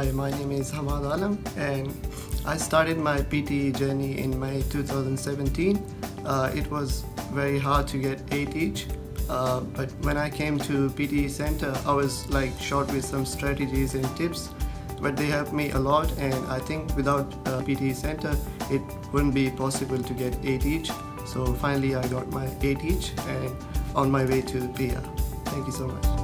Hi, my name is Hamad and I started my PTE journey in May 2017. It was very hard to get 8 each, but when I came to PTE Centre, I was like short with some strategies and tips, but they helped me a lot, and I think without PTE Centre, it wouldn't be possible to get 8 each. So finally I got my 8 each and on my way to PR. Thank you so much.